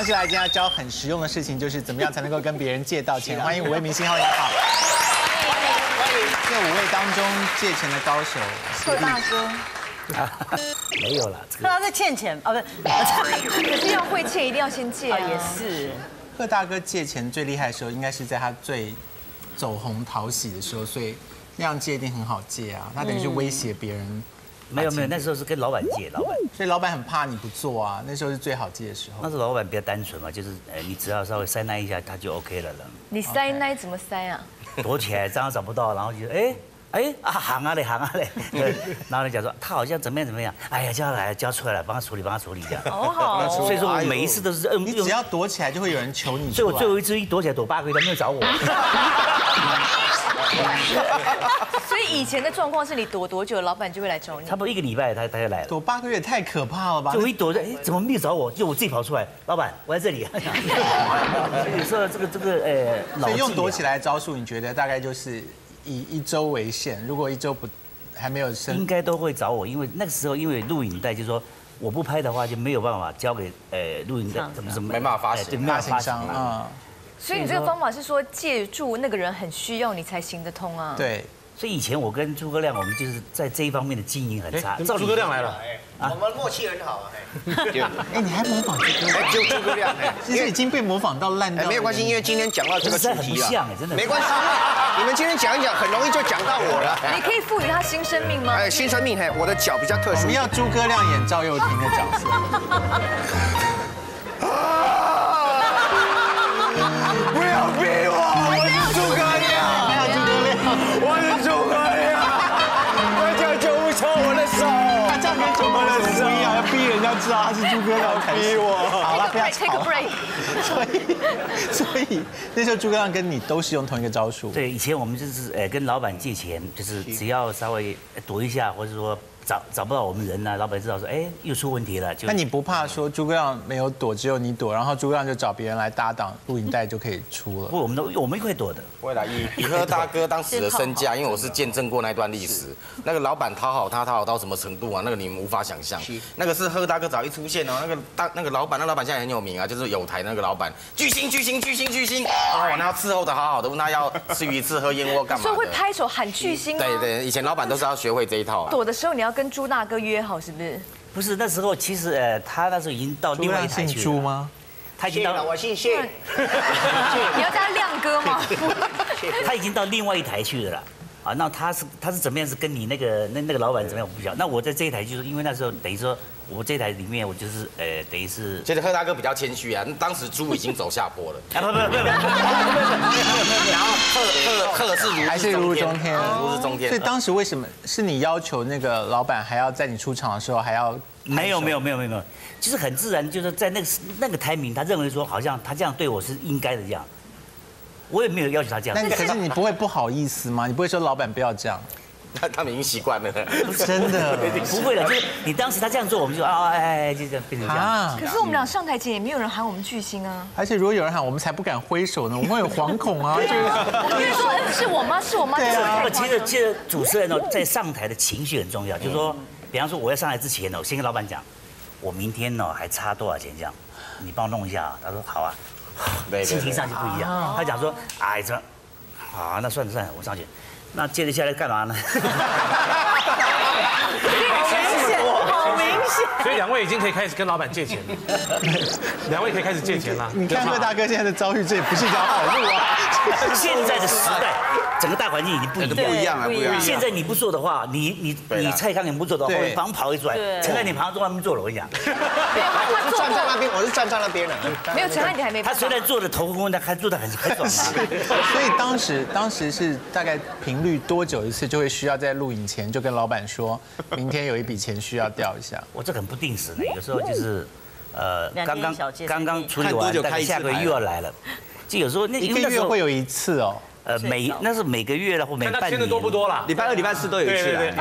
杨是来今天要教很实用的事情，就是怎么样才能够跟别人借到钱。欢迎5位明星好友好。这5位当中借钱的高手， 贺大哥。 没有了， 贺大哥在欠钱啊，不是？可是要会借，一定要先借啊。也是。 贺大哥借钱最厉害的时候，应该是在他最走红讨喜的时候，所以那样借一定很好借啊。他等于是威胁别人。 没有，那时候是跟老板借， 所以老板很怕你不做啊。那时候是最好借的时候。 那时候老板比较单纯嘛，就是你只要稍微塞奶一下，他就 OK 了。 你塞奶怎么塞啊？ 躲起来，这样找不到，然后就行啊嘞，对，然后就讲说他好像怎么样，哎呀，叫他来，叫他出来了，帮他处理这样。 好。 所以说我每一次都是你只要躲起来，就会有人求你。 所以我最后一次一躲起来躲8个月，他没有找我。 所以以前的状况是你躲多久，老板就会来找你？ 差不多1个礼拜，他就来了。 躲8个月太可怕了吧？ 就我一躲着，怎么没有找我？就我自己跑出来，老板，我在这里。所以说这个所以用躲起来的招数，你觉得大概就是以1周为限？如果1周还没有升， 应该都会找我，因为那个时候因为录影带，就是说我不拍的话就没有办法交给录影带什么没办法发行， 对，没办法发行啊。 所以你这个方法是说借助那个人很需要你才行得通啊？ 对。 所以以前我跟诸葛亮，我们就是在这一方面的经营很差。 诸葛亮来了， 我们默契很好啊。 你还模仿诸葛亮？ 就诸葛亮， 其实已经被模仿到烂掉。 没有关系，因为今天讲到这个主题了， 真的没关系。你们今天讲一讲，很容易就讲到我了。 你可以赋予他新生命吗？ 新生命，我的脚比较特殊。 我们要诸葛亮演赵又廷的角色。 不要逼我！我是诸葛亮，我是诸葛亮，我叫救不出我的手， 他这样跟九哥的手一样，要逼人家知道他是诸葛亮，逼我。好了，不要吵。Take a break。所以那时候诸葛亮跟你都是用同一个招数。 对，以前我们就是跟老板借钱，就是只要稍微躲一下，或者说找不到我们人呢，老板知道说，又出问题了。 那你不怕说诸葛亮没有躲，只有你躲，然后诸葛亮就找别人来搭档，录影带就可以出了？ 不，我们会躲的。 会啦，以贺大哥当时的身价，因为我是见证过那段历史，那个老板讨好到什么程度啊？那个你们无法想象。那个是贺大哥只要一出现哦，那个老板现在很有名啊，就是有台那个老板，巨星哦，那要伺候的好好的，问他要吃鱼翅喝燕窝干嘛？ 所以会拍手喊巨星吗？ 对，以前老板都是要学会这一套。 躲的时候你要跟朱大哥约好，是不是？ 不是，那时候其实他那时候已经到另外一台去了。 朱吗？ 他已经到， 我姓谢。 你要叫他亮哥吗？ 他已经到另外一台去了啦。啊，那他是怎么样？是跟你那个老板怎么样？我不晓得。那我在这一台，就是因为那时候等于说，我这一台里面我就是等于是。 其实贺大哥比较谦虚啊，当时猪已经走下坡了。 啊不， 然后贺是如日中天，如日中天。 所以当时为什么是你要求那个老板还要在你出场的时候还要？ 没有，就是很自然，就是在那个台名，他认为说好像他这样对我是应该的这样。我也没有要求他这样。 可是你不会不好意思吗？你不会说老板不要这样？ 他们已经习惯了。 真的不会了，就是你当时他这样做，我们就就这样变成这样。 可是我们俩上台前也没有人喊我们巨星啊。 而且如果有人喊，我们才不敢挥手呢，我们会有惶恐啊。 我跟你说，是我吗？ 对啊。 其实主持人在上台的情绪很重要，就是说，比方说我要上台之前我先跟老板讲，我明天还差多少钱这样，你帮我弄一下啊。他说好啊。心情上就不一样。他讲说，好，那算了，我上去。那接着下来干嘛呢？ 好明显。 所以2位已经可以开始跟老板借钱了。2位可以开始借钱了。 你看贺大哥现在的遭遇，这也不是一条好路啊。 现在的时代，整个大环境已经不一样了。 现在你不做的话，你蔡康永不做的话，后面旁跑一出来，陈汉典旁坐外面坐了，我跟你讲。 我站在那边，我是站在那边的。 没有陈汉典还没。 他虽然坐的头昏昏的，还坐得很爽。 所以当时是大概频率多久一次就会需要在录影前就跟老板说，明天有一笔钱需要调一下。 我这很不定时的，有时候就是刚刚处理完，大概下个月又要来了。就有时候 1个月会有1次哦。 那是每个月了或每半年。 看他签的多不多啦？ 礼拜2、礼拜4都有一次啦。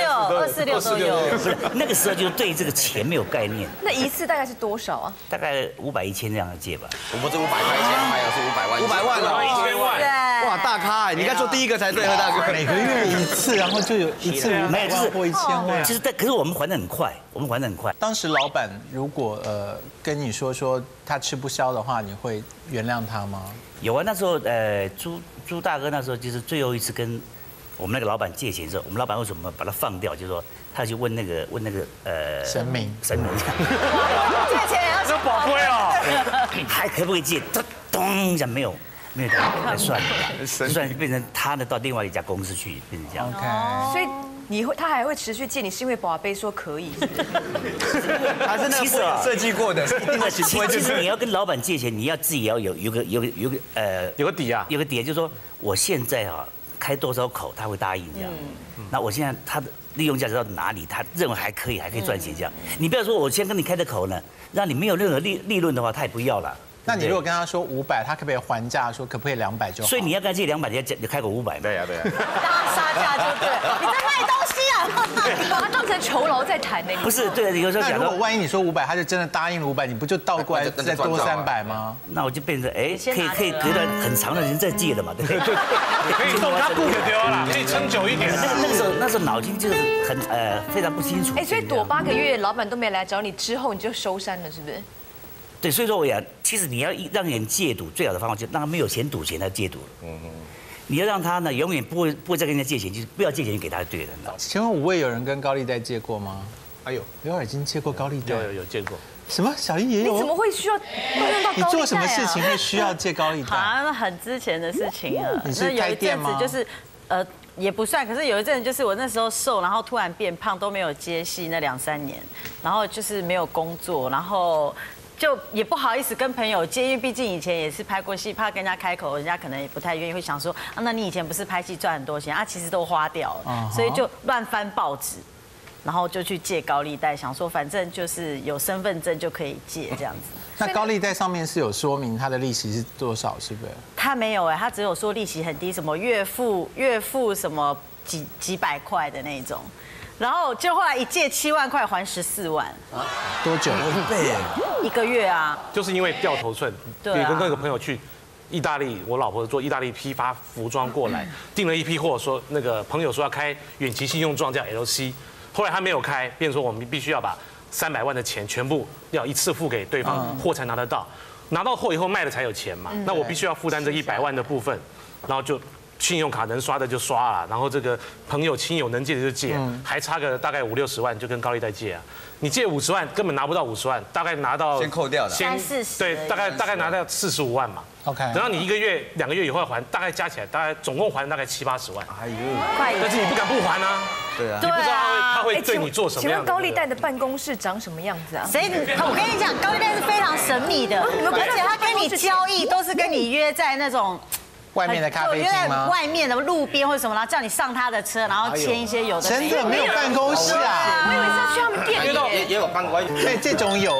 246都有。 不是那个时候就对这个钱没有概念。 那一次大概是多少啊？ 大概500、1000这样的借吧。 我不是500块钱，还有是500万。 500万了 ，1000万。 哇，大咖哎！你应该做第一个才对，何大哥。 每个月一次，然后就有一次500万或1000万。 就是可是我们还得很快， 当时老板如果跟你说他吃不消的话，你会原谅他吗？ 有啊，那时候朱大哥那时候就是最后一次跟我们那个老板借钱的时候，我们老板为什么把他放掉？就是说他去问那个神明， 借钱也要这宝贵哦， 还可不可以借？咚一下没有，才算了，算变成他呢到另外一家公司去，变成这样。 OK， 所以他还会持续借你，是因为宝贝说可以。 还是那个设计过的，一定的行为。 其实你要跟老板借钱，你要自己也要有个底啊， 有个底，就是说我现在啊开多少口他会答应这样。那我现在他的利用价值到哪里，他认为还可以赚钱这样。你不要说我先跟你开的口呢，让你没有任何利润的话，他也不要了。 那你如果跟他说500，他可不可以还价？说可不可以200就好？ 所以你要跟他借200，你要开口500嘛。 对呀。 大杀价就对，你在卖东西啊？你把它当成酬劳在谈呢？ 不是，对，有时候那讲说， 如果万一你说500，他就真的答应了500，你不就倒过来再多300吗？ 那我就变成可以隔段很长的人再借的嘛，对不对？ 可以送他不可丢了，可以撑久一点。 那时候脑筋就是非常不清楚。 所以躲8个月，老板都没来找你，之后你就收山了，是不是？ 对，所以说我讲，其实你要让人戒赌，最好的方法就是让他没有钱赌钱，他戒赌。你要让他呢永远不会再跟人家借钱，就是不要借钱给他就对了。 请问5位有人跟高利贷借过吗？刘已经借过高利贷， 有见过。 什么？小易也有？ 你怎么会需要动用到高利贷啊？ 你做什么事情会需要借高利贷？ 那很之前的事情了。 你是开店吗？ 就是也不算，可是有一阵就是我那时候瘦，然后突然变胖，都没有接戏那2、3年，然后就是没有工作，然后。 就也不好意思跟朋友借，因为毕竟以前也是拍过戏，怕跟人家开口，人家可能也不太愿意，会想说啊，那你以前不是拍戏赚很多钱啊？其实都花掉了，所以就乱翻报纸，然后就去借高利贷，想说反正就是有身份证就可以借这样子。 那高利贷上面是有说明它的利息是多少，是不是？ 他没有他只有说利息很低，什么月付什么几百块的那种。 然后就后来一借7万块还14万， 多久？1倍 ？1个月啊。 就是因为掉头寸， 对， 跟那个朋友去意大利，我老婆做意大利批发服装过来，订了一批货，说那个朋友说要开远期信用状叫 LC， 后来他没有开，变成说我们必须要把300万的钱全部要一次付给对方，货才拿得到，拿到货以后卖了才有钱嘛，那我必须要负担这100万的部分，然后就。 信用卡能刷的就刷了，然后这个朋友亲友能借的就借，还差个大概50、60万就跟高利贷借啊。你借50万根本拿不到50万，大概拿到先扣掉了 ，3、40 对，大概拿到45万嘛。 OK， 等到你1个月、2个月以后还，大概加起来大概总共还大概7、80万。哎呦，但是你不敢不还啊。对啊，你不知道他会对你做什么样的。 请问高利贷的办公室长什么样子啊？ 我跟你讲，高利贷是非常神秘的，而且他跟你交易都是跟你约在那种。 外面的咖啡厅吗？ 外面的路边或者什么，然后叫你上他的车，然后签一些有的。 真的没有办公室啊？ 我以为是要去他们店里。 也有办公室。 对，这种有。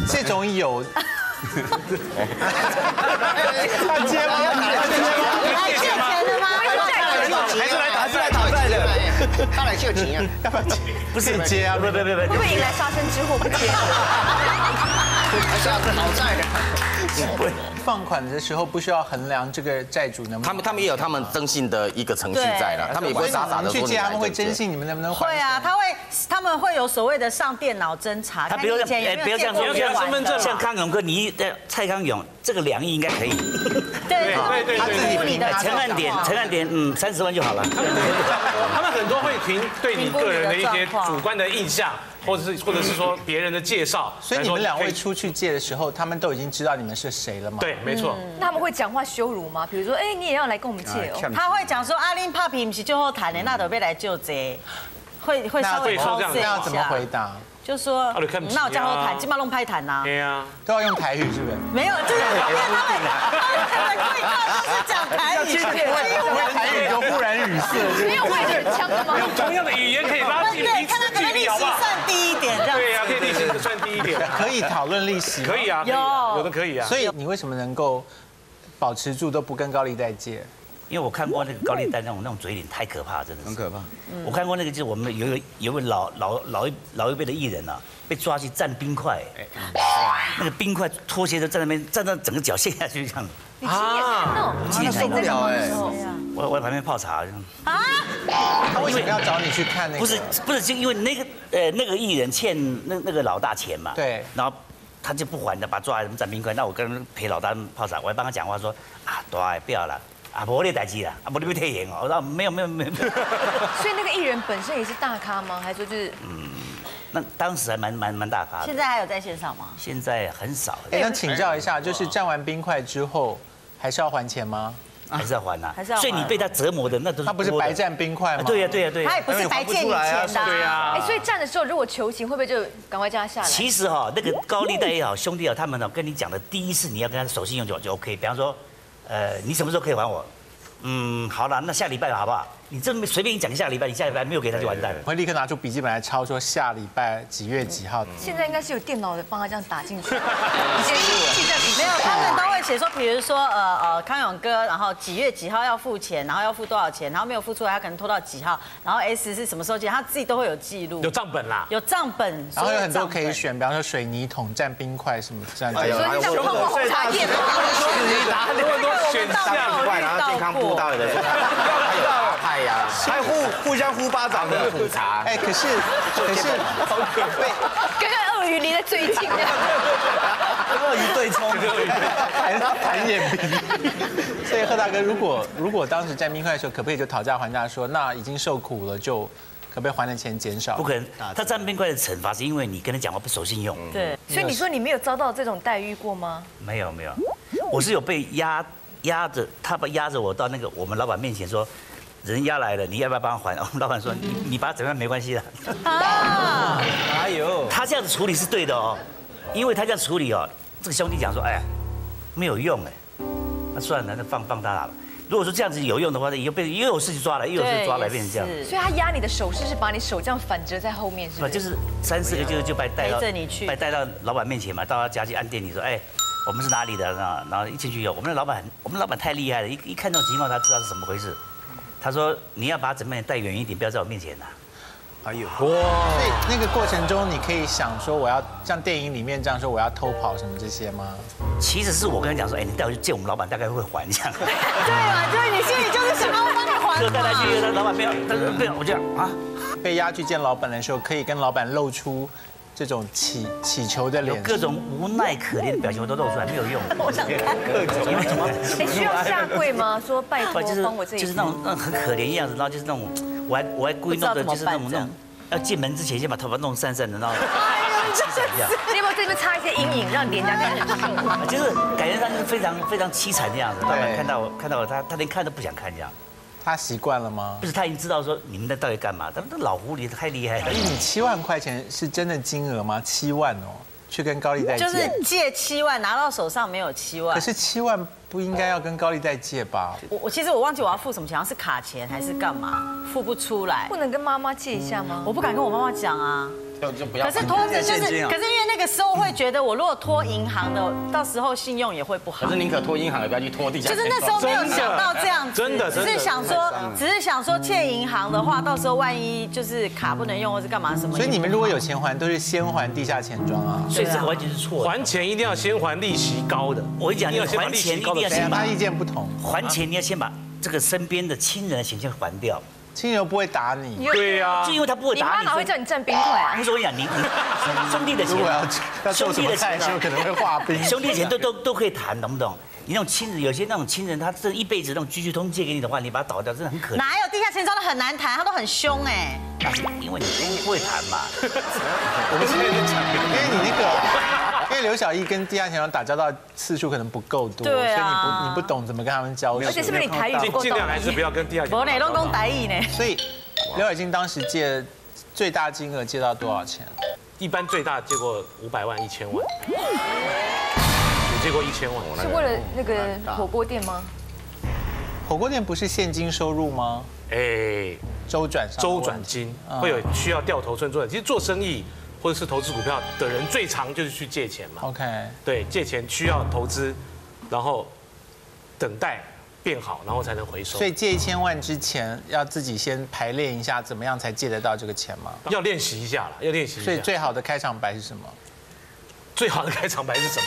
他接吗？ 来借钱的吗？ 还是来讨债的。 他来借钱啊？ 要不要接？不是接啊？不。 会不会迎来杀身之祸？不接。 还是要讨债的。 放款的时候不需要衡量这个债主能不能， 他们也有他们征信的一个程序在了，他们也不会傻傻的说去借，他们会征信你们能不能还。 会啊，他们会有所谓的上电脑侦查。 他不要这样说， 身份证像康永哥，蔡康永这个2亿应该可以。 对， 他自己评陈汉典30万就好了。 他们很多会凭对你个人的一些主观的印象。 或者是说别人的介绍， 所以你们2位出去借的时候，他们都已经知道你们是谁了吗？ 对，没错。 那他们会讲话羞辱吗？比如说，你也要来跟我们借哦。 他会讲说，阿林帕皮不是最后谈的，那都被来救贼，会稍微偷视一下。 那要怎么回答？ 就说，那我叫后谈，基本上弄拍谈呐。 对啊， 都要用台语是不是？ 没有，就是因为他们对话都是讲台语， 台语就忽然语塞， 没有外人腔的吗？ 用同样的语言可以拉近彼此距离，好不好？ 算低一点，这样。 对呀，可以利息算低一点。 可以讨论利息。 可以啊，有的可以啊。 所以你为什么能够保持住都不跟高利贷借？ 因为我看过那个高利贷那种嘴脸太可怕，真的是很可怕。 我看过那个，就是我们有位老一辈的艺人啊，被抓去蘸冰块，那个冰块拖鞋就在那边站到整个脚陷下去这样。 你亲眼看到， 那受不了哎。 我在旁边泡茶。 他为什么要找你去看那个？ 不是，就因为那个艺人欠那个老大钱嘛。 对。 然后他就不还的，把他抓来蘸冰块。那我跟陪老大泡茶，我还帮他讲话说啊，大不要了。啊，我咧代志啦，啊，我你要退钱哦。我说没有。 所以那个艺人本身也是大咖吗？还是说就是？ 那当时还蛮大咖的。 现在还有在线上吗？ 现在很少。 那请教一下，就是蘸完冰块之后，还是要还钱吗？ 还是要还呐， 还是要还。 所以你被他折磨的那都是。 他不是白蘸冰块吗？ 对呀。 他也不是白借你钱的。 对呀。 哎，所以蘸的时候如果求情，会不会就赶快叫他下来？ 其实哈，那个高利贷也好，兄弟啊，他们呢跟你讲的第一次你要跟他守信用就 OK。比方说，你什么时候可以还我？好了，那下礼拜好不好？你这么随便一讲下礼拜，你下礼拜没有给他就完蛋了。 我会立刻拿出笔记本来抄，说下礼拜几月几号。 现在应该是有电脑的帮他这样打进去。以前记在笔没有，他们都会写说，比如说康永哥，然后几月几号要付钱，然后要付多少钱，然后没有付出来，他可能拖到几号，然后 S 是什么时候结，他自己都会有记录。 有账本啦。 有账本。 然后有很多可以选，比方说水泥桶蘸冰块什么这样。 所以像泡泡红茶叶嘛， 那么多选项， 然后健康步道的，还有阿派呀， 还有互相呼巴掌的苦茶。 哎，可是好可悲， 跟鳄鱼离得最近的， 鳄鱼对冲， 还弹眼皮。所以贺大哥，如果当时蘸冰块的时候，可不可以就讨价还价说，那已经受苦了，就可不可以还的钱减少？ 不可能，他蘸冰块的惩罚是因为你跟他讲话不守信用。 对。 所以你说你没有遭到这种待遇过吗？ 没有，我是有被压着，他压着我到那个我们老板面前说，人压来了，你要不要帮他还？我们老板说你把他怎么样没关系的。 啊！ 哎呦， 他这样子处理是对的哦，因为他这样处理哦，这个兄弟讲说，哎呀，没有用哎，那算了，那放他了。如果说这样子有用的话，又有事情抓来，又有事抓来，变成这样。 所以他压你的手势是把你手这样反折在后面，是不是？ 就是3、4个就把你带到， 陪着你去， 带到老板面前嘛，到他家去按电铃说，哎。我们是哪里的？然后一进去以后，我们老板太厉害了，一看这种情况，他知道是怎么回事。他说你要把他怎么样带远一点，不要在我面前呐。 哎呦，哇！ 所以那个过程中，你可以想说我要像电影里面这样说我要偷跑什么这些吗？ 其实是我跟他讲说，哎，你带我去见我们老板，大概会还这样。 对嘛，就是你心里就是想要帮你还嘛。 就带他去，老板没有，没有，我这样啊。 被押去见老板的时候，可以跟老板露出这种乞求的脸， 有各种无奈可怜的表情我都露出来，没有用。 我想看各种。因为什么？你需要下跪吗？说拜托帮我这一。 就是那种很可怜的样子，然后就是那种我还故意弄的，就是那种要进门之前先把头发弄散散的，然后气惨这样。 你有没有这边擦一些阴影，让脸颊看起来很幸福？ 就是感觉上就是非常凄惨的样子。老板看到我，他连看都不想看这样。 他习惯了吗？ 不是，他已经知道说你们在到底干嘛。他们这老狐狸太厉害了。 你7万块钱是真的金额吗？7万哦，去跟高利贷借。 就是借7万，拿到手上没有7万。 可是7万不应该要跟高利贷借吧？ 其实我忘记我要付什么钱，好像是卡钱还是干嘛，付不出来。 不能跟妈妈借一下吗？ 我不敢跟我妈妈讲啊。 就不要。 可是拖着就是，可是因为那个时候会觉得，我如果拖银行的，到时候信用也会不好。 可是宁可拖银行，也不要去拖地下钱庄。 就是那时候没有想到这样子， 真的， 只是想说借银行的话，到时候万一就是卡不能用或是干嘛什么。 所以你们如果有钱还，都是先还地下钱庄啊。 所以这个完全是错的。 还钱一定要先还利息高的。 我跟你讲，你还钱一定要先把。 他意见不同。 还钱你要先把这个身边的亲人的钱先还掉。 亲人不会打你， 对呀， 就因为他不会打你， 你妈哪会叫你蘸冰块啊？ 不是我讲你兄弟的钱， 如果要做什么菜的时候可能会化冰， 兄弟的钱都可以谈，懂不懂？你那种亲人，有些那种亲人，他这一辈子那种居通借给你的话，你把他倒掉，真的很可怜。 哪有地下钱庄的很难谈，他都很凶哎。 那是因为你不会谈嘛。 我们现在就讲，因为你那个，因为刘小艺跟地下钱庄打交道次数可能不够多，所以你不懂怎么跟他们交流。 而且是不是你台语不够？ 尽量还是不要跟地下钱庄。 我哪拢讲台语呢？ 所以刘尔金当时借最大金额借到多少钱？ 一般最大借过500万、1000万，只借过1000万。 是为了那个火锅店吗？ 火锅店不是现金收入吗？ 哎， 周转金会有需要掉头寸周转。其实做生意或者是投资股票的人，最常就是去借钱嘛。 OK， 对，借钱需要投资，然后等待变好，然后才能回收。 所以借1000万之前要自己先排练一下，怎么样才借得到这个钱吗？ 要练习一下了，要练习一下。 所以最好的开场白是什么？ 最好的开场白是什么？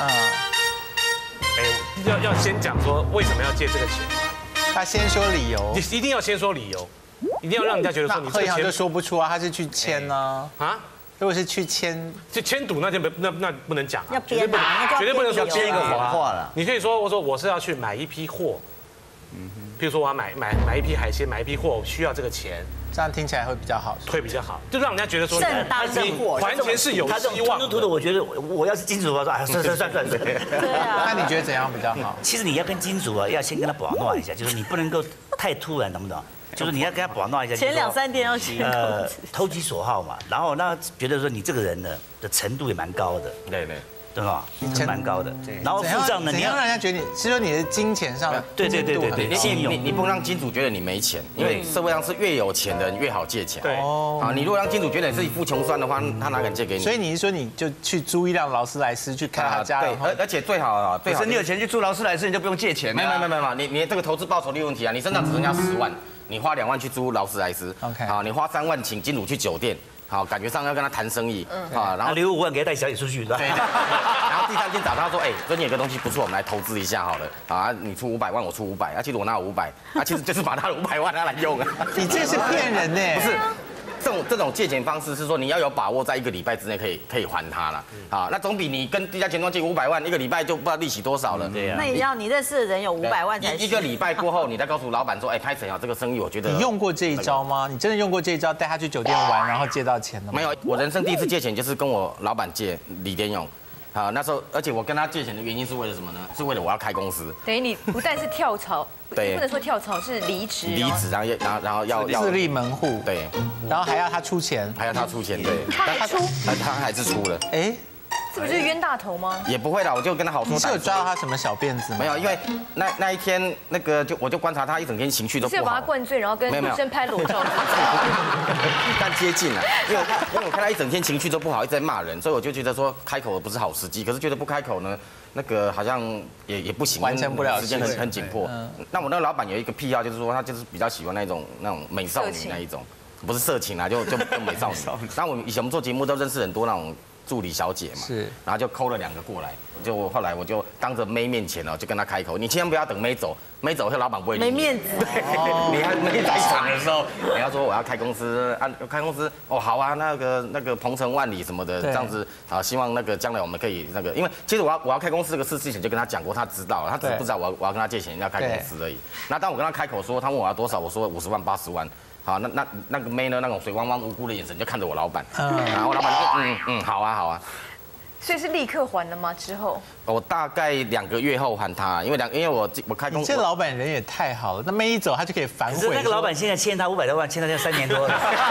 要先讲说为什么要借这个钱。 他先说理由， 你一定要先说理由，一定要让人家觉得说你这个钱贺一航就说不出啊，他是去签呢啊。如果是去签赌，那就那不能讲啊， 要编啊， 绝对不能说编一个谎话了。 你可以说我是要去买一批货，比如说我要买一批海鲜，买一批货，我需要这个钱， 这样听起来会比较好， 会比较好，就让人家觉得说正当的货， 还钱是有希望。 通的，我觉得我要是金主，我说啊，算。 对啊。 那你觉得怎样比较好？ 其实你要跟金主啊，要先跟他保诺一下，就是你不能够太突然，懂不懂？就是你要跟他保诺一下， 前2、3天要先投其所好嘛，然后那觉得说你这个人呢的程度也蛮高的，对吧？蛮高的。然后付账呢， 你要让人家觉得你是说你的金钱上的对，信用， 你不能让金主觉得你没钱，因为社会上是越有钱的人越好借钱。 对， 啊，你如果让金主觉得你是一副穷酸的话，他哪敢借给你？ 所以你是说你就去租一辆劳斯莱斯去开他家， 对，而且最好啊， 可是你有钱去租劳斯莱斯，你就不用借钱。 没有，你这个投资报酬率问题啊，你身上只剩下10万，你花2万去租劳斯莱斯 ，OK， 好，你花3万请金主去酒店。好，感觉上要跟他谈生意，啊，然后留5万给他带小姐出去，对。 然后第3天找他说，最近有个东西不错，我们来投资一下好了，啊，你出500万，我出500，其实我拿有500，其实就是把他的500万拿来用啊。 你这是骗人呢？ 不是。这种借钱方式是说你要有把握，在1个礼拜之内可以还他了，啊，那总比你跟地下钱庄借500万，1个礼拜就不知道利息多少了。 对呀。 那也要你认识的人有500万才行。 1个礼拜过后，你再告诉老板说，拍成啊，这个生意我觉得。 你用过这一招吗？你真的用过这一招带他去酒店玩，然后借到钱的吗？ 没有，我人生第一次借钱就是跟我老板借李连勇。好，那时候，而且我跟他借钱的原因是为了什么呢？是为了我要开公司。 等于你不但是跳槽， 对， 不能说跳槽，是离职。 离职，然后要自立门户。 对， 然后还要他出钱。 还要他出钱，对。 他还出？ 他还是出了。 这不就是冤大头吗？ 也不会啦，我就跟他好说。 你是有抓到他什么小辫子吗？ 没有，因为那一天我就观察他一整天情绪都不好。 是把他灌醉，然后跟女生拍裸照。 但接近了，因为我看他一整天情绪都不好，一直在骂人，所以我就觉得说开口不是好时机。可是觉得不开口呢，好像也不行， 完成不了， 时间很紧迫。那我那个老板有一个癖好，就是说他就是比较喜欢那种美少女那一种，不是色情啊，就美少女。那以前我们做节目都认识很多那种助理小姐嘛， 是， 然后就抠了2个过来，就后来我就当着妹面前就跟他开口，你千万不要等妹走，妹走后老板不会理你， 没面子。 你还没在场的时候，你要说我要开公司啊，开公司好啊，那个鹏程万里什么的，这样子啊，希望将来我们可以因为其实我要开公司这个事之前就跟他讲过，他知道，他只是不知道我要跟他借钱要开公司而已。那当我跟他开口说，他问我要多少，我说50万80万。好，那个妹呢？那种水汪汪无辜的眼神就看着我老板，然后老板就好啊。 所以是立刻还了吗？之后？ 我大概2个月后还他，因为我开公司。 这老板人也太好了，那妹一走他就可以反悔。 可是那个老板现在欠他500多万，欠他3年多了。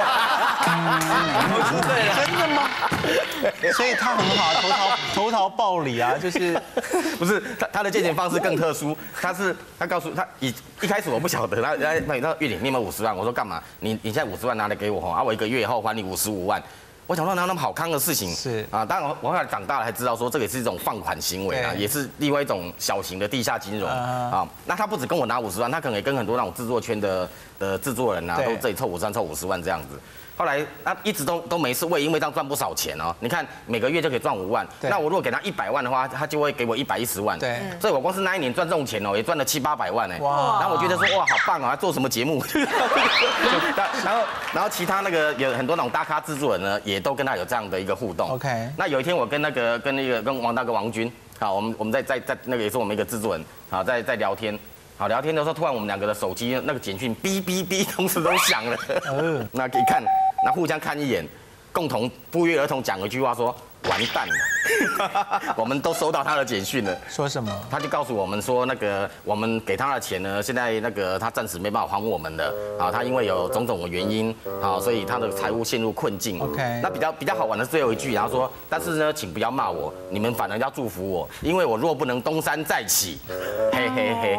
真的吗？所以他很好，投桃报李啊，就是不是他的借钱方式更特殊，他告诉他一开始我不晓得，他月底你有没有50万？我说干嘛？你现在50万拿来给我我1个月后还你55万。我想到那么好康的事情是啊，当然我后来长大了才知道说这个也是一种放款行为啊，也是另外一种小型的地下金融啊。那他不止跟我拿50万，他可能也跟很多那种制作圈的制作人啊，都这里凑50万凑50万这样子。后来一直都没事，我也因为这样赚不少钱哦。你看每个月就可以赚5万，那我如果给他100万的话，他就会给我110万。 对， 所以我光是那一年赚这种钱也赚了700、800万哎。哇！然后我觉得说哇好棒哦，他做什么节目？然后其他有很多那种大咖制作人呢，也都跟他有这样的一个互动。 OK。 那有一天我跟王大哥王军我们在也是我们一个制作人在聊天。好，聊天的时候，突然我们2个的手机简讯哔哔哔同时都响了。那一看，那互相看一眼，共同不约而同讲了一句话说：“完蛋了。”我们都收到他的简讯了。 说什么？ 他就告诉我们说，我们给他的钱呢，现在他暂时没办法还我们的他因为有种种的原因所以他的财务陷入困境。 OK。 那比较好玩的是最后一句，然后说，但是呢，请不要骂我，你们反而要祝福我，因为我若不能东山再起，嘿。 嘿嘿。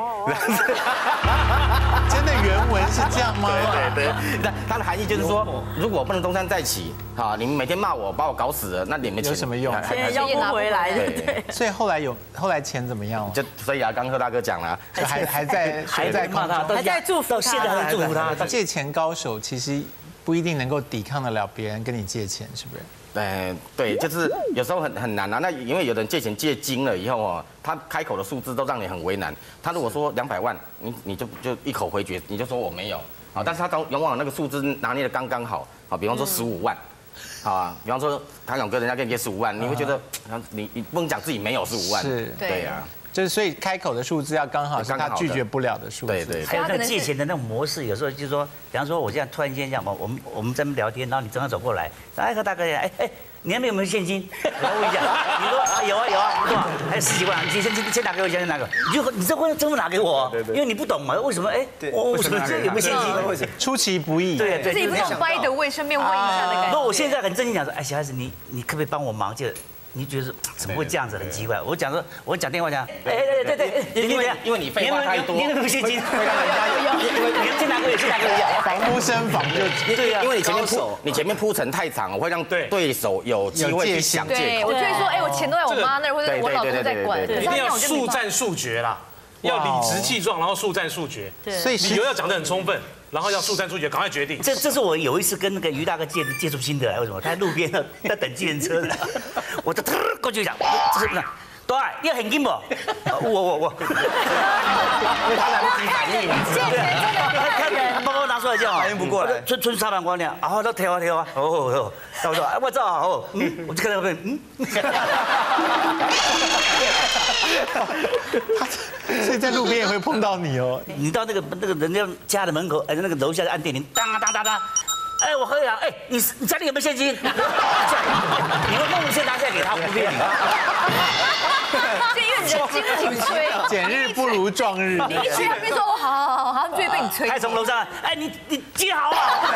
真的原文是这样吗？ 对，那它的含义就是说，如果我不能东山再起，你们每天骂我，把我搞死了，那你们有什么用？ 现在要不回来，对。 所以后来钱怎么样了？ 所以啊，刚贺大哥讲了， 还在骂他， 还在祝福他， 到现在还在祝福他。 借钱高手其实不一定能够抵抗得了别人跟你借钱，是不是？ 对，就是有时候很难啊。那因为有人借钱借精了以后哦，他开口的数字都让你很为难。他如果说200万，你就一口回绝，你就说我没有。好，但是他往往那个数字拿捏的刚刚好。好，比方说15万，好啊，比方说唐勇哥人家跟你借15万，你会觉得你不能讲自己没有15万。 是， 对呀。 就是所以开口的数字要刚好是他拒绝不了的数字。 对。 还有那借钱的那种模式，有时候就是说，比方说我现在突然间这样，我们在那聊天，然后你正好走过来，哎，大哥，哎，你那边有没有现金？我问一下，你说有啊，多少？还有10几万，你先拿给我，先拿给我。你这会真不拿给我？因为你不懂嘛，为什么？我为什么这有没有现金？ 出其不意。 对， 自己不想掰的位，顺便问一下的感觉。 那我现在很正经讲说，哎，小孩子，你可不可以帮我忙？就你觉得怎么会这样子？很奇怪。我讲电话讲，对， 因为你废话太多， 你有没有现金？有，先拿个月， 防不胜防就对呀，因为你前面铺陈太长，会让对手有机会去想借口。 我就会说，我钱都在我妈那儿，或者我老公在管， 一定要速战速决啦，要理直气壮，然后速战速决。 所以理由要讲得很充分。然后要速战速决，赶快决定。 这是我有一次跟那个于大哥借出心得来，为什么？他在路边在等计程车的，我就过去讲，这是多爱，你要很紧不？我， 因为他来不及反应， 他包包拿出来叫， 反应不过来， 春3万光呢，都贴啊，哦，我说我知道，我就看到所以在路边也会碰到你哦。 你到那个人家家的门口，那个楼下按电铃，当，哎，我何阳，哎，你家里有没有现金？你会梦先拿下来给他，不骗你。 就因为你的经济催， 简日不如撞日。 你一催，他们说好，他们就会被你催。 还从楼上，哎，你接好啊。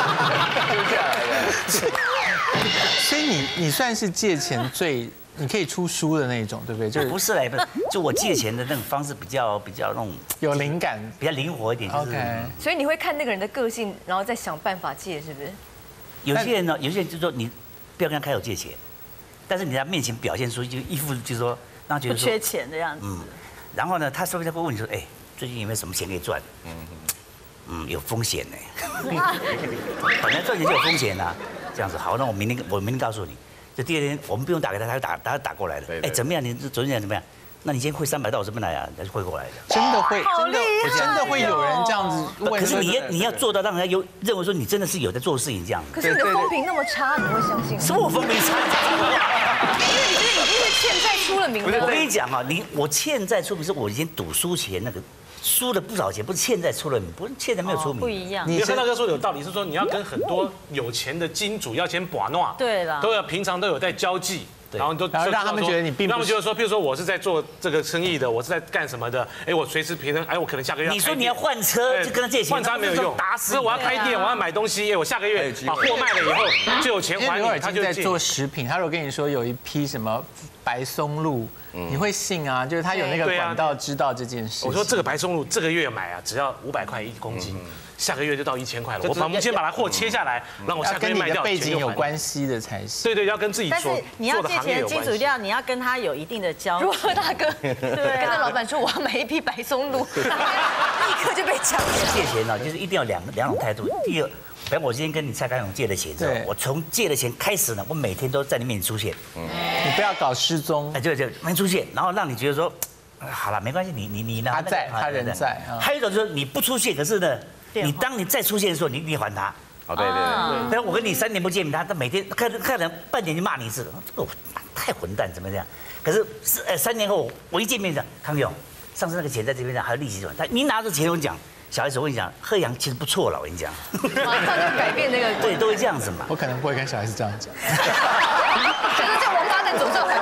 所以你算是借钱最。你可以出书的那种，对不对？ 就不是嘞，就我借钱的那种方式比较那种有灵感， 比较灵活一点。 OK。 所以你会看那个人的个性，然后再想办法借，是不是？ 有些人就说你不要跟他开口借钱，但是你在他面前表现出就一副就是说让他觉得不缺钱的样子。 然后呢，他说不定会问你说，哎，最近有没有什么钱可以赚？有风险呢。本来赚钱就有风险啊。这样子好，那我明天告诉你。就第二天，我们不用打给他，他打过来了。哎，怎么样？你昨天怎么样？那你今天汇300到我这边来啊？他就汇过来的。 真的会有人这样子问。 可是你要做到让人家认为说你真的是有在做事情这样。 可是你的风评那么差，你会相信吗？ 什么风评差？ 因为你这已经是欠债出了名了。 我跟你讲啊，我欠债出名是我以前赌输钱那个。输了不少钱，不是欠债出了名，不是欠债没有出名， 不一样。 你跟大哥说的有道理，是说你要跟很多有钱的金主要先把诺， 对了， 平常都有在交际，然后让他们觉得你并不， 让他们觉得说，比如说我是在做这个生意的，我是在干什么的，哎，我随时平常，哎，我可能下个月你说你要换车就跟他借钱， 换车没有用，打死我要开店，我要买东西，哎，我下个月把货卖了以后就有钱还你， 他就在做食品，他如果跟你说有一批什么白松露。你会信啊？就是他有那个管道知道这件事。 我说这个白松露这个月买啊，只要500块1公斤，下个月就到1000块了。我们先把它货切下来，让我下个月卖掉。 跟你的背景有关系的才行。 对，要跟自己做。 但是你要借钱的金主料，你要跟他有一定的交。 如果大哥跟那老板说我要买一批白松露，立刻就被抢了。 借钱呢，就是一定要两种态度。第二。比方我今天跟你蔡康永借的钱之后，我从借的钱开始呢，我每天都在你面前出现。 你不要搞失踪。 哎，对，没出现，然后让你觉得说，好了，没关系，你呢？ 他在，他人在。 还有一种就是你不出现，可是呢，当你再出现的时候，你还他。 哦，对。 比如我跟你3年不见面，他每天看人半年就骂你一次，这个太混蛋，怎么这样？可是3年后我一见面讲，康永，上次那个钱在这边还有利息什么？你拿着钱我讲。小孩子，我跟你讲，贺阳其实不错了，我跟你讲。 马上就改变那个。 对，都会这样子嘛。 我可能不会跟小孩子这样讲。 就是叫王八蛋走上来。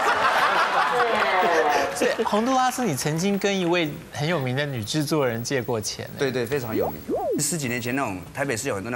所以洪都拉斯，你曾经跟一位很有名的女制作人借过钱。 对，非常有名。10几年前那种台北市有很多那种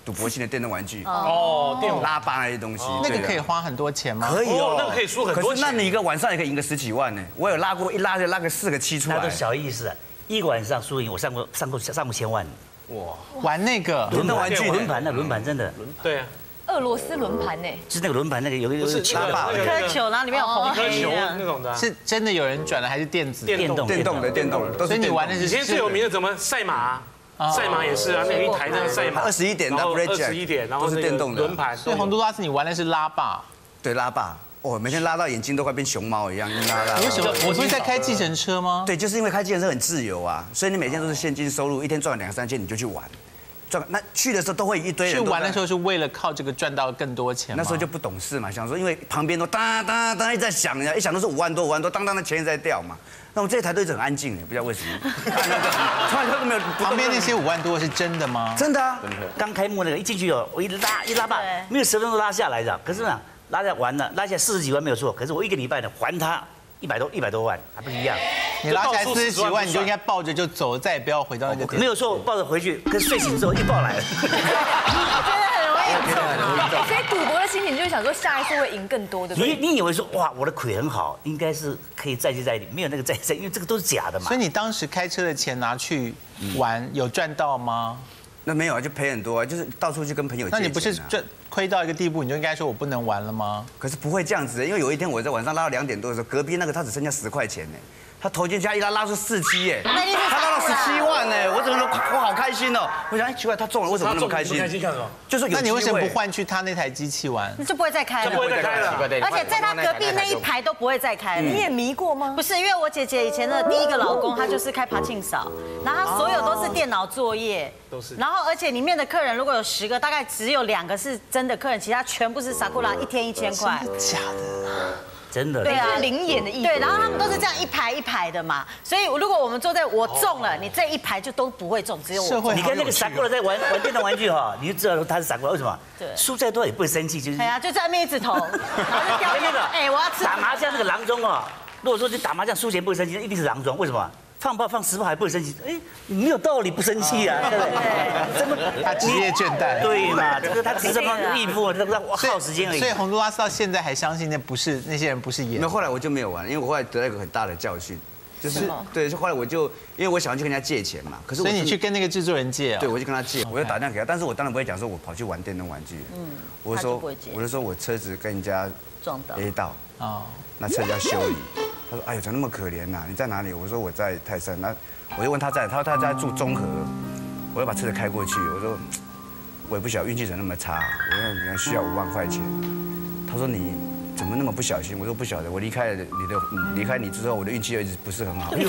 赌博性的电动玩具， 哦，电拉巴那些东西。 那个可以花很多钱吗？ 可以哦， 那个可以输很多钱。 可是那你一个晚上也可以赢个10几万呢。我有拉过，一拉就拉个4个7出来。 那都小意思啊，一个晚上输赢，我上过千万。 哇，玩那个电动玩具轮盘的轮盘真的。 对啊。 俄罗斯轮盘呢？ 是那个轮盘那个有一个拉把一颗球，然后里面有红黑球的那种的。 是真的有人转的还是电子？ 电动的， 所以你玩的是以前最有名的怎么赛马？赛马也是啊，那个一台那个赛马 21点的 ，21点，然后都是电动的轮盘。 所以洪都拉斯你玩的是拉霸。 对，拉霸。哦，每天拉到眼睛都快变熊猫一样，拉。 为什么？我不是在开计程车吗？ 对，就是因为开计程车很自由啊，所以你每天都是现金收入，一天赚2、3千你就去玩。赚那去的时候都会一堆人。 去玩的时候是为了靠这个赚到更多钱。 那时候就不懂事嘛，想说因为旁边都当当当一直在响，一响都是5万多，当当的钱一直在掉嘛。那我们这一台都一直很安静，不知道为什么。从来都没有。 旁边那些5万多是真的吗？ 真的啊。 刚开幕那个一进去哦，我一拉把，没有10分钟拉下来的。可是呢，拉下完了，拉下40几万没有错。可是我1个礼拜呢还他100多万，还不一样。 你拉下来40几万，你就应该抱着就走，再也不要回到那个点。 没有错，抱着回去，可是睡醒之后一抱来了。 真的很容易中。所以赌博的心情就是想说下一次会赢更多，对不对？ 你以为说哇，我的魁很好，应该是可以再接再厉，没有那个再，因为这个都是假的嘛。 所以你当时开车的钱拿去玩，有赚到吗？ 那没有啊，就赔很多啊，就是到处去跟朋友借钱。 那你不是赚亏到一个地步，你就应该说我不能玩了吗？ 可是不会这样子的，因为有一天我在晚上拉到2点多的时候，隔壁那个他只剩下10块钱呢。他投进去一拉出4、7耶，他拉到17万呢，我整个人我好开心哦！我想，哎，奇怪，他中了为什么那么开心？ 开心干什么？ 就是那你为什么不换去他那台机器玩？ 你就不会再开了， 就不会再开了。 而且在他隔壁那一排都不会再开了。 你也迷过吗？ 不是，因为我姐姐以前的第一个老公，他就是开爬庆嫂，然后他所有都是电脑作业， 都是。 然后而且里面的客人如果有10个，大概只有2个是真的客人，其他全部是傻库拉，一天1000块。 假的。 真的， 对啊， 灵眼的意思。 对，然后他们都是这样一排一排的嘛，所以如果我们坐在我中了，你这一排就都不会中，只有我。 你看那个傻瓜在玩电动玩具哈，你就知道他是傻瓜，为什么？对，输再多也不会生气，就是。 对啊，就在那边一直投，然后就掉那个。哎，我要吃。打麻将那个郎中哦，如果说去打麻将输钱不会生气，那一定是郎中，为什么？放炮放10炮还不会生气，哎，没有道理不生气啊，对不对？怎么他职业倦怠？ 对嘛，这个他只是帮义父，这个耗时间而已。 所以洪都拉斯到现在还相信那些人不是演。 那后来我就没有玩，因为我后来得到一个很大的教训，就是对，后来我就因为我想要去跟人家借钱嘛，可是所以你去跟那个制作人借啊？ 对，我就跟他借，我就打电话给他，但是我当然不会讲说我跑去玩电动玩具，我就说我车子跟人家撞到 A 到，那车子要修理。他说：“哎呦，怎么那么可怜呐？你在哪里？”我说：“我在泰山。”那我就问他在，他说他在住中和，我就把车子开过去。我说：“我也不晓得运气怎么那么差。”我说：“你需要5万块钱。”他说：“你怎么那么不小心？”我说：“不晓得，我离开你之后，我的运气一直不是很好。”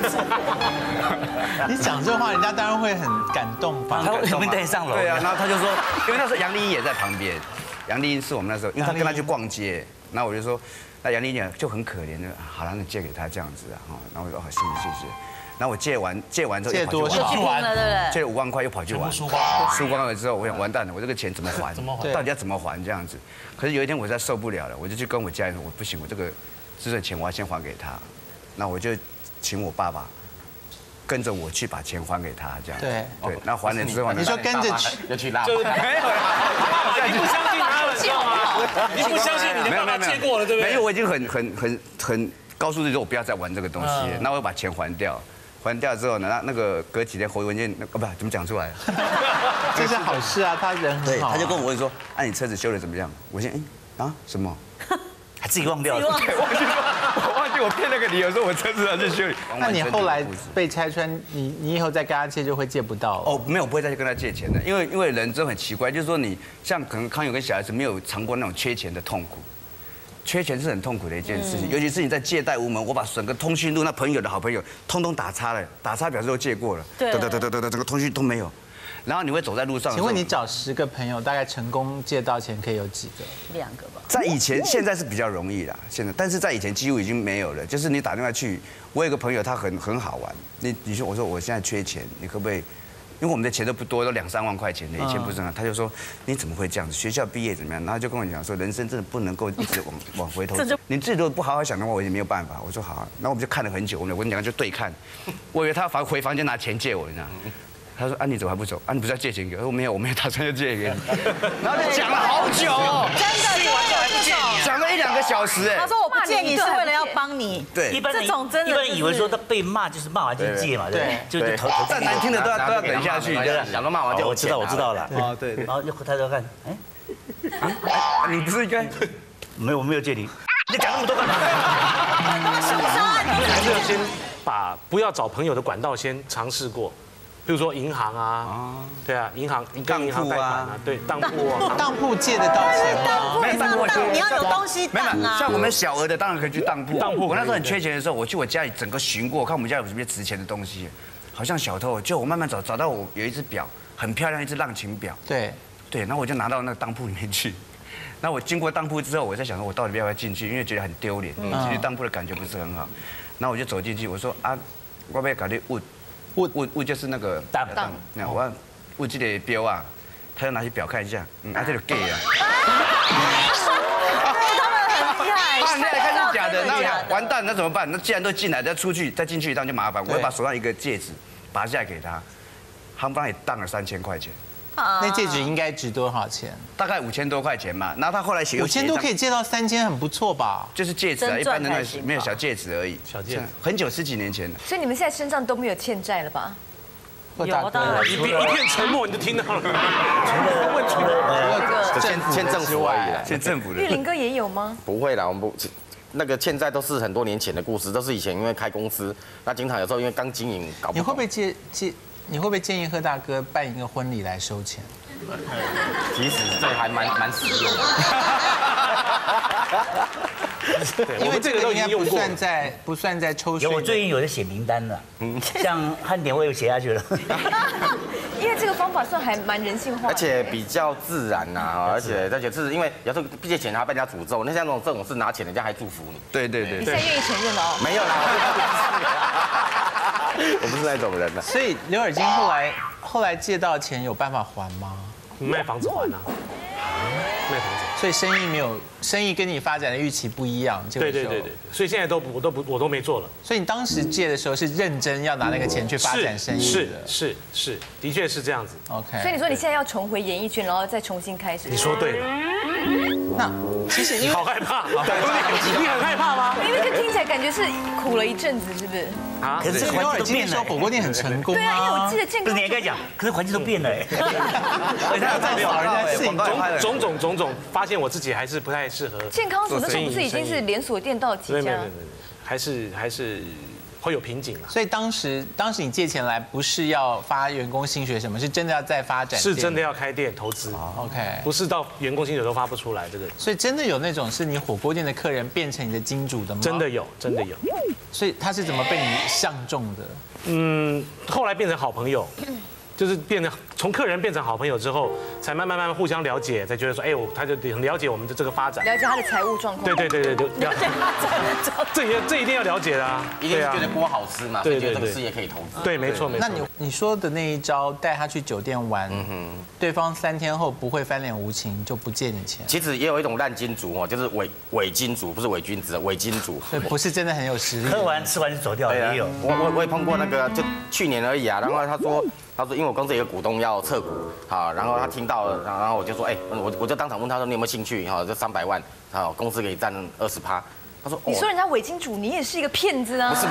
你讲这话，人家当然会很感动吧？ 他会被带上楼。 对啊，然后他就说，因为那时候杨丽英也在旁边，杨丽英是我们那时候，因为他跟他去逛街，然后我就说。那杨丽姐就很可怜的，好了，那借给他这样子啊，然后我说好，谢谢。然后我借完之后借多少？ 去玩了，对不对？ 借了5万块又跑去玩，输光了之后，我想完蛋了，我这个钱怎么还？到底要怎么还这样子？可是有一天我实在受不了了，我就去跟我家人说，我不行，我这个这个钱我要先还给他。那我就请我爸爸跟着我去把钱还给他，这样。对，那还了之后， 你说跟着去就去拉， 没有啦，你不相信他了，知道吗？你不相信你的爸爸借过了，对不对？ 没有，我已经很告诉自己说，我不要再玩这个东西。那我把钱还掉，还掉之后呢，那个隔几天回文件，不怎么讲出来了？ 这是好事啊，他人很好。 他就跟我问说，你车子修得怎么样？我先什么？ 还自己忘掉了。 我忘记我骗那个理由说我车子要去修理。 那你后来被拆穿，你以后再跟他借就会借不到哦？没有，不会再去跟他借钱的，因为人真的很奇怪，就是说你像可能康永跟小孩子没有尝过那种缺钱的痛苦，缺钱是很痛苦的一件事情，尤其是你在借贷无门，我把整个通讯录那朋友的好朋友通通打叉了，打叉表示都借过了，对，整个通讯都没有。然后你会走在路上。 请问你找10个朋友，大概成功借到钱可以有几个？2 个吧。 在以前，现在是比较容易啦。现在，但是在以前几乎已经没有了。就是你打电话去，我有个朋友他很好玩。你说我说我现在缺钱，你可不可以？因为我们的钱都不多，都2、3万块钱的，以前不是啊。他就说你怎么会这样子？学校毕业怎么样？然后就跟我讲说，人生真的不能够一直往回头走。你自己都不好好想的话，我也没有办法。我说好，然后我们就看了很久，我们2个就对看。我以为他回房间拿钱借我，你知道吗？ 他说啊你怎么还不走？啊你不是要借钱给我？我说没有，我没有打算要借给你。然后就讲了好久哦， 真的讲了1、2个小时哎。 他说我不借你是为了要帮你。 对， 一般人这种真的一般人以为说他被骂就是骂完就借嘛，对，就投。 再难听的都要等下去， 讲到骂完就我知道了。 哦，对。 然后他就看， 你不是应该？ 没有，我没有借你。你讲那么多干嘛？ 还是要先把不要找朋友的管道先尝试过，比如说银行啊，对啊，银行你跟银行贷款啊，对，当铺啊， 当铺借得到钱吗？ 没有，你要有东西当啊。 像我们小额的当然可以去当铺。 当铺我那时候很缺钱的时候，我去我家里整个巡过，看我们家有什么值钱的东西，好像小偷。就我慢慢找到我有一只表，很漂亮，一只浪琴表。 对， 然后我就拿到那个当铺里面去。那我经过当铺之后，我在想说，我到底要不要进去？因为觉得很丢脸，进去当铺的感觉不是很好。然后我就走进去，我说啊，我要搞你问就是那个当， 那我要问这个表啊，他就拿起表看一下，这个 gay 啊。 他们很厉害， 你来看是假的，那完蛋，那怎么办？那既然都进来，再出去再进去一趟就麻烦。我会把手上一个戒指拔下来给他，他们帮也当了3000块钱。 那戒指应该值多少钱？ 大概5000多块钱嘛。然后他后来写 5000多可以借到3000，很不错吧？ 就是戒指啊，一般的那没有小戒指而已。 小戒指， 很久10几年前了。 所以你们现在身上都没有欠债了吧？ 有的， 一片沉默，你就听到了。 除了欠政府而已啦， 欠政府的。 玉林哥也有吗？ 不会啦，我们不。那个欠债都是很多年前的故事，都是以前因为开公司，那经常有时候因为刚经营搞不懂。 你会不会你会不会建议贺大哥办一个婚礼来收钱？ 其实这还蛮实用的。 因为这个应该不算在抽税。 我最近有在写名单了，像汉典我也写下去了。 因为这个方法算还蛮人性化， 而且比较自然呐，而且是因为有时候借钱还被人家诅咒，那像这种事拿钱人家还祝福你。 对。 你现在愿意承认了哦？ 没有啦，我不是那种人呐。 所以刘尔金后来借到钱有办法还吗？ 卖房子还啊，卖房子。 所以生意跟你发展的预期不一样， 对，所以现在我都没做了。 所以你当时借的时候是认真要拿那个钱去发展生意的， 是，的确是这样子。 OK。 所以你说你现在要重回演艺圈，然后再重新开始？ 你说对了。 那其实你好害怕，你很害怕吗？ 因为这听起来感觉是苦了一阵子，是不是？ 啊，可是刘尔金那时候火锅店很成功啊。 对啊，因为我记得健康。 你应该讲，可是环境都变了哎。 他有在扫人家信， 种，发现我自己还是不太适合。 健康组那时候不是已经是连锁店到几家？ 没，还是会有瓶颈啊。 所以当时你借钱来不是要发员工薪水什么，是真的要再发展， 是真的要开店投资。 OK， 不是到员工薪水都发不出来这个。 所以真的有那种是你火锅店的客人变成你的金主的吗？ 真的有。 所以他是怎么被你相中的？ 后来变成好朋友。就是从客人变成好朋友之后，才慢慢互相了解，才觉得说，他就很了解我们的这个发展， 了解他的财务状况。 对，这一定要了解的啊， 一定是觉得锅好吃嘛，所以觉得这个事业可以投资。 对，没错。 那你说的那一招，带他去酒店玩，对方3天后不会翻脸无情，就不借你钱。 其实也有一种烂金主哦，就是伪金主，不是伪君子，伪金主。 对，不是真的很有实力。 喝完吃完就走掉也有。 我也碰过那个，就去年而已啊。然后他说，因为我公司有个股东要撤股，好，然后他听到了，然后我就说，我就当场问他说，你有没有兴趣？这300万，好，公司可以占20%。他说， 你说人家伪金主，你也是一个骗子啊？ 不是，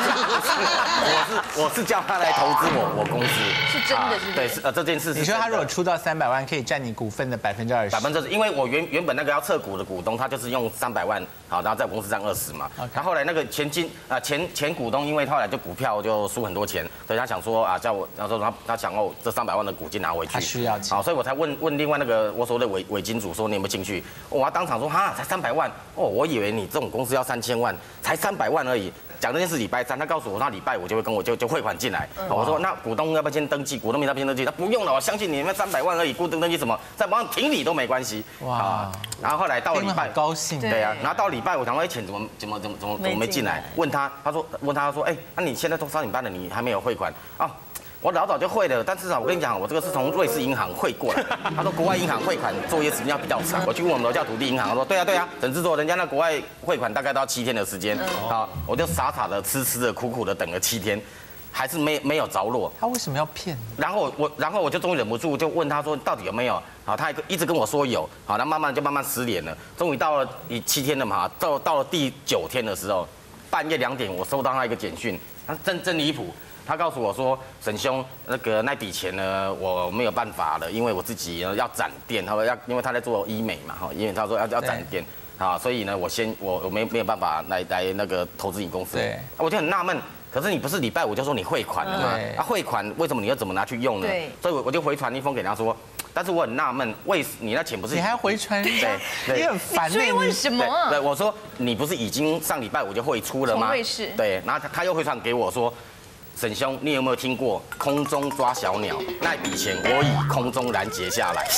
我是叫他来投资我公司， 是真的，是对，这件事。 你说他如果出到300万，可以占你股份的20%， 因为我原本那个要撤股的股东，他就是用300万，好，然后在我公司占20嘛。他后来那个前股东，因为后来就股票就输很多钱，所以他想说叫我，然后说他想这300万的股金拿回去， 他需要钱， 好，所以我才问另外那个我所谓的伪金主说你有没有兴趣？我当场说才300万，我以为你这种公司要3000万，才300万而已。讲这件事礼拜3，他告诉我那礼拜5就会跟我就汇款进来。我说那股东要不要先登记？股东名要不要先登记？他不用了，我相信你们300万而已，股东登记什么，在网上停你都没关系。哇！然后后来到了礼拜， 高兴。 对啊，然后到礼拜我想说钱怎么没进来？问他说那你现在都3点半了，你还没有汇款啊？我老早就会了，但至少我跟你讲，我这个是从瑞士银行汇过来。他说国外银行汇款作业时间要比较长。我去问我们楼下土地银行，他说对啊，整制作人家那国外汇款大概都要7天的时间。好，我就傻傻的、痴痴的、苦苦的等了7天。 还是没有着落。 他为什么要骗你？ 然后我就终于忍不住就问他说到底有没有？好，他一直跟我说有，好，那慢慢失联了。终于到了7天了嘛，到了第9天的时候，半夜2点我收到他一个简讯，他真离谱。他告诉我说：“沈兄，那笔钱呢，我没有办法了，因为我自己要展店，他说因为他在做医美嘛，哈，因为他说要展店，啊，所以呢，我没有办法来那个投资你公司。对，我就很纳闷，可是你不是礼拜5就说你汇款了吗？啊，汇款为什么你要怎么拿去用呢？所以我就回传一封给他说，但是我很纳闷，你那钱不是你还要回传？对，你很烦。 所以为什么？ 对，我说你不是已经上礼拜5就汇出了吗？ 从瑞士。对， 然后他又汇传给我说。”沈兄，你有没有听过空中抓小鸟？那笔钱我以空中拦截下来。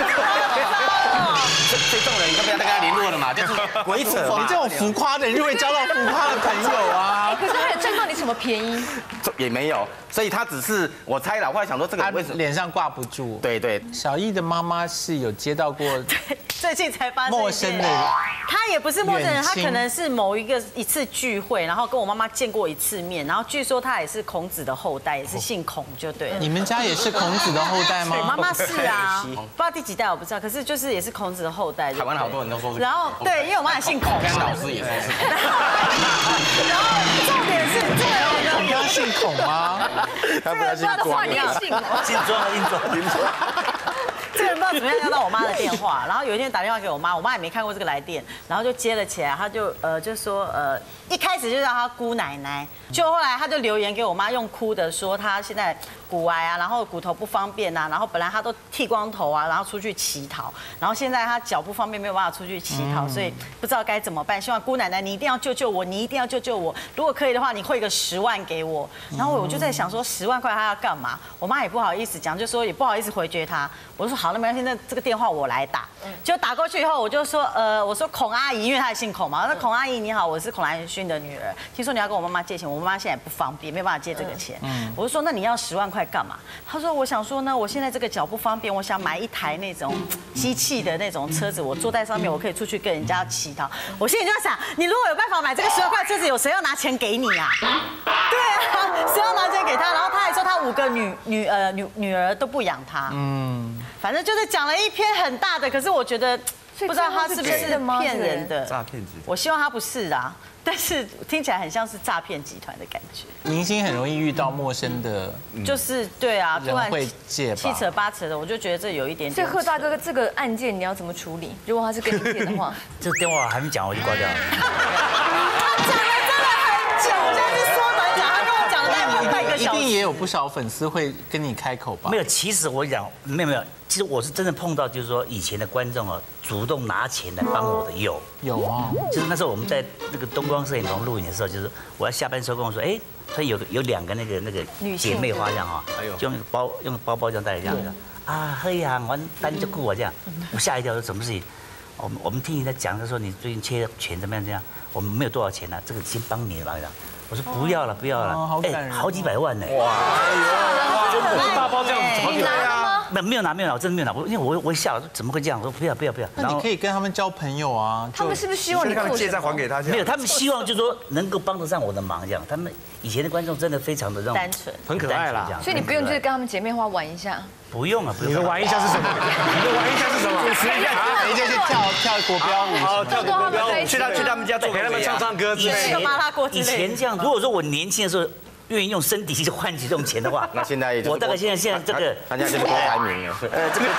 这种人你就不要再跟他联络了嘛，就是鬼扯嘛。 你这种浮夸的人就会交到浮夸的朋友啊。 可是他有占到你什么便宜？ 也没有，所以他只是我猜了，后来想说这个为什么脸上挂不住？ 对。 小艺的妈妈是有接到过， 最近才发生陌生的。 他也不是陌生人，他可能是一次聚会，然后跟我妈妈见过1次面，然后据说他也是孔子的后代，也是姓孔就对了。 你们家也是孔子的后代吗？ 我妈妈是啊，不知道第几代我不知道，可是就是也是孔子的后代。 台湾好多人都说是。 然后对，因为我妈也姓孔， 老师也说是。 然后重点是这个你要姓孔吗？ 他不要姓庄，你要姓庄。 这个人不知道怎么样要到我妈的电话，然后有一天打电话给我妈，我妈也没看过这个来电，然后就接了起来，他就说一开始就叫他姑奶奶，就后来他就留言给我妈，用哭的说他现在骨癌啊，然后骨头不方便啊，然后本来他都剃光头啊，然后出去乞讨，然后现在他脚不方便，没有办法出去乞讨，所以不知道该怎么办。希望姑奶奶你一定要救救我，你一定要救救我，如果可以的话，你汇个10万给我。然后我就在想说10万块他要干嘛？我妈也不好意思讲，就说也不好意思回绝他。我说好，那没关系，那这个电话我来打。就打过去以后，我就说我说孔阿姨，因为她也姓孔嘛，我说孔阿姨你好，我是孔兰勋的女儿，听说你要跟我妈妈借钱，我妈妈现在也不方便，没有办法借这个钱。我就说那你要10万块干嘛？她说我想说呢，我现在这个脚不方便，我想买一台那种机器的那种车子，我坐在上面，我可以出去跟人家乞讨。我心里就在想，你如果有办法买这个10万块车子，有谁要拿钱给你啊？对啊，谁要拿钱给他？然后他还说他5个女儿都不养他。反正就是讲了一篇很大的，可是我觉得不知道他是不是骗人的诈骗集团。 我希望他不是啊，但是听起来很像是诈骗集团的感觉。 明星很容易遇到陌生的， 就是对啊，突然会借 7扯8扯的，我就觉得这有一点。 所以贺大哥这个案件你要怎么处理？如果他是跟你借的话， 这个电话还没讲我就挂掉了。 他讲的真的很久，我现在是缩短讲，他跟我讲了大概半个小时。 一定也有不少粉丝会跟你开口吧？ 没有，其实我讲没有。其实我是真的碰到，就是说以前的观众哦，主动拿钱来帮我的有啊， 就是那时候我们在那个东光摄影棚录影的时候，就是我要下班收工，我说哎，他有2个那个姐妹花这样哈，就用包包这样带这样的啊，黑呀，完单就顾我这样，我吓一跳，说什么事情？我们听你在讲，他说你最近缺钱怎么样这样，我们没有多少钱了，这个先帮你吧，我说不要了，哎，好几百万呢，哇， 真的大包这样好几百万。 没有拿，我真的没有拿。因为我一下，我说怎么会这样？我说不要。 那你可以跟他们交朋友啊。 他们是不是希望你借再还给他？ 没有，他们希望就是说能够帮得上我的忙这样。他们以前的观众真的非常的单纯， 很可爱啦。 所以你不用就是跟他们姐妹花玩一下。 不用啊， 你的玩一下是什么？主持一下， 一下去跳国标舞， 好，跳国标舞，去他们家陪他们唱歌之类的。 以前这样，如果说我年轻的时候。愿意用身体去换取这种钱的话， 那现在我大概现在这个， 大家就是郭台铭了。 这个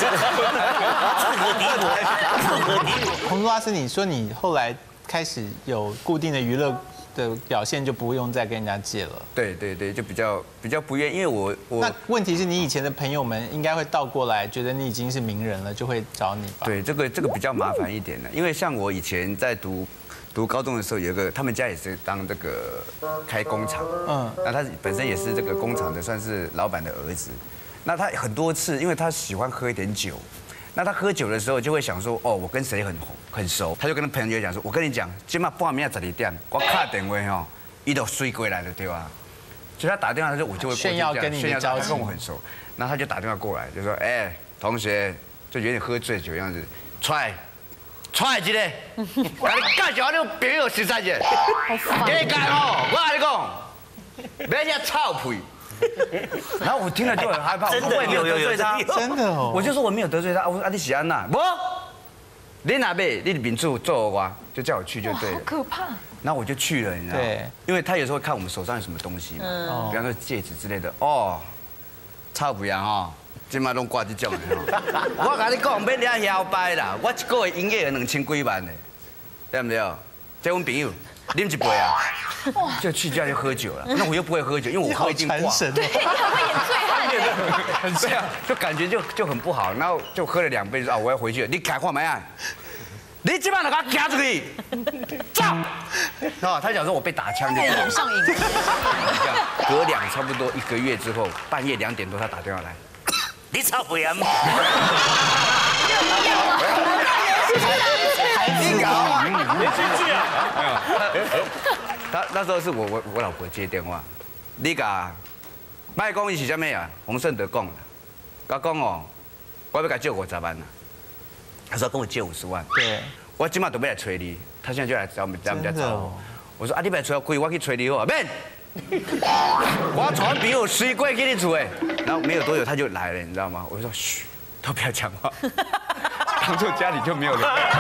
不可敌国。 洪都拉斯，你说你后来开始有固定的娱乐的表现，就不用再跟人家借了。 对，就比较不愿意，因为我那问题是你以前的朋友们应该会倒过来，觉得你已经是名人了，就会找你吧？ 对，这个比较麻烦一点的，因为像我以前在读高中的时候，有一个他们家也是当这个开工厂，那他本身也是这个工厂的，算是老板的儿子。那他很多次，因为他喜欢喝一点酒，那他喝酒的时候就会想说，哦，我跟谁很熟，他就跟朋友讲说，我跟你讲，今晚半夜12点，我打电话吼，他就睡过来了，对吧？所以他打电话的时候，我就会炫耀跟你的交情， 跟我很熟，然后他就打电话过来，就说，哎，同学，就有点喝醉酒的样子，出来一个，我给你介绍我那个朋友13个，给你讲哦，我跟你讲， 别人家臭屁。然后我听了就很害怕， 真的我也没有得罪他， 真的哦。 我就说我没有得罪他，我说啊你是安娜，不，你哪边你的民主做我，就叫我去就对了。 好可怕。 然后我就去了，你知道吗？ 对， 因为他有时候会看我们手上有什么东西嘛，比方说戒指之类的。哦，臭不样哦，今麦拢挂这种的哦。我跟你讲，免了摇摆啦，我一个月营业额2000几万的，对不对？这阮朋友啉一杯啊，就去家就喝酒了。那我又不会喝酒，因为我喝一定挂。 传神。 对，你很会演醉汉哎。 很这样，就感觉就很不好，然后就喝了2杯，就啊我要回去了，你赶快买啊！你今晚就给我夹出去，走！哦，他讲说我被打枪， 演上瘾。 隔差不多1个月之后，半夜2点多他打电话来， 你操不严？ 你搞啊！ 连续剧啊！ 他那时候是我老婆接电话，你甲，卖讲伊是啥物啊？洪胜德讲的，甲讲哦，我要甲借50万啊。他说跟我借50万， 对， 我今晚准备来催你，他现在就来找我们家找我。我说啊，你别催我亏，我去催你好啊，免。我传比我水贵给你出哎，然后没有多久他就来了，你知道吗？我就说嘘，都不要讲话，当做家里就没有人。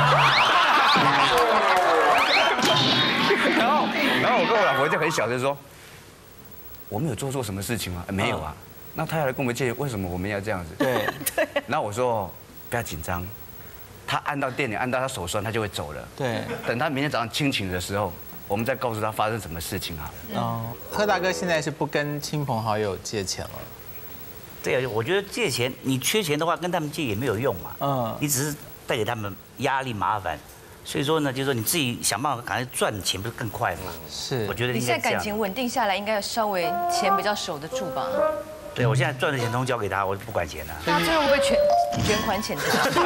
然后我跟我老婆就很小声说，我没有做错什么事情吗？没有啊。那他要来跟我们借，为什么我们要这样子？ 对。 然后我说不要紧张。他按到电铃，按到他手酸，他就会走了。 对， 等他明天早上清醒的时候，我们再告诉他发生什么事情好了。 哦，贺大哥现在是不跟亲朋好友借钱了。 对啊，我觉得借钱，你缺钱的话，跟他们借也没有用嘛。 嗯， 你只是带给他们压力麻烦。所以说呢，就是说你自己想办法赶快赚钱，不是更快吗？ 是， 我觉得你现在感情稳定下来，应该稍微钱比较守得住吧？ 对，我现在赚的钱通交给他，我不管钱了。 那最后会不会卷款潜逃？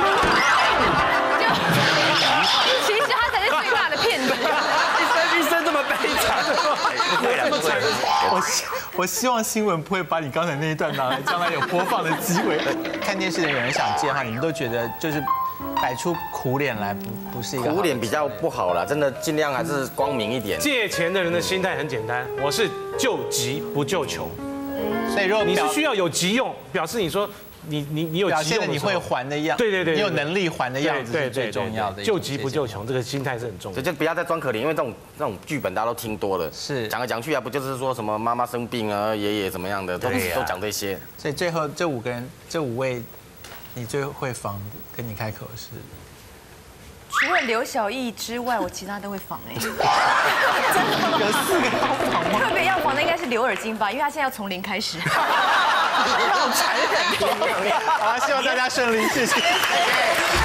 其实他才是最大的骗子。 一生这么悲惨， 不会了，不会了。 我希望新闻不会把你刚才那一段拿来，将来有播放的机会。看电视的有人想借的话，你们都觉得就是摆出苦脸来，不是一个苦脸比较不好啦，真的尽量还是光明一点。 借钱的人的心态很简单，我是救急不救穷。 所以如果你是需要有急用，表示你说你有表急用的时候， 现的你会还的样， 对， 你有能力还的样子是最重要的。 救急不救穷，这个心态是很重要。 就不要再装可怜，因为这种剧本大家都听多了， 是讲来讲去啊，不就是说什么妈妈生病啊，爷爷怎么样的，都讲这些。 所以最后这5位，你最会防跟你开口是？ 除了刘小艺之外，我其他都会防哎。 有4个都防吗？ 特别要防的应该是刘尔金吧，因为他现在要从零开始。好残忍。 好，希望大家顺利，谢谢。